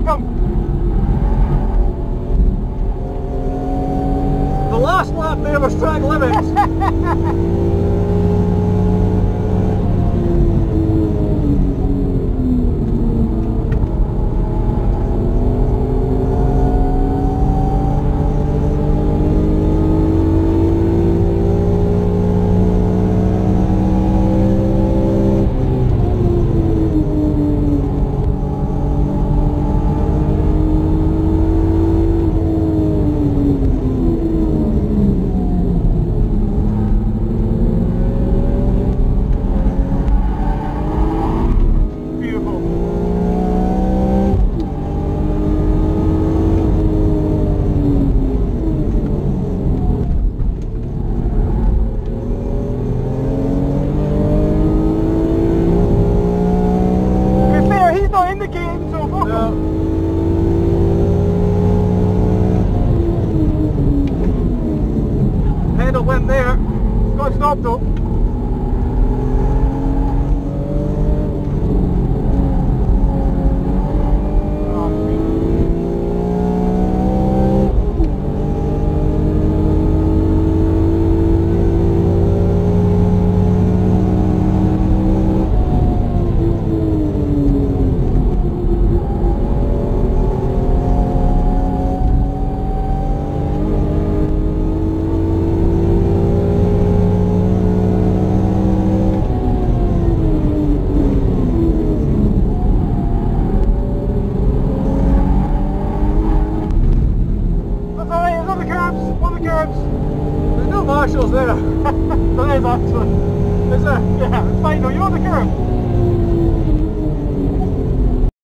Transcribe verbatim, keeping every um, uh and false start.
welcome. The last lap there was track limits. Went there. It's got stopped though. There's no marshals there. There is actually. Is there? Yeah, it's fine though, you're on the curb.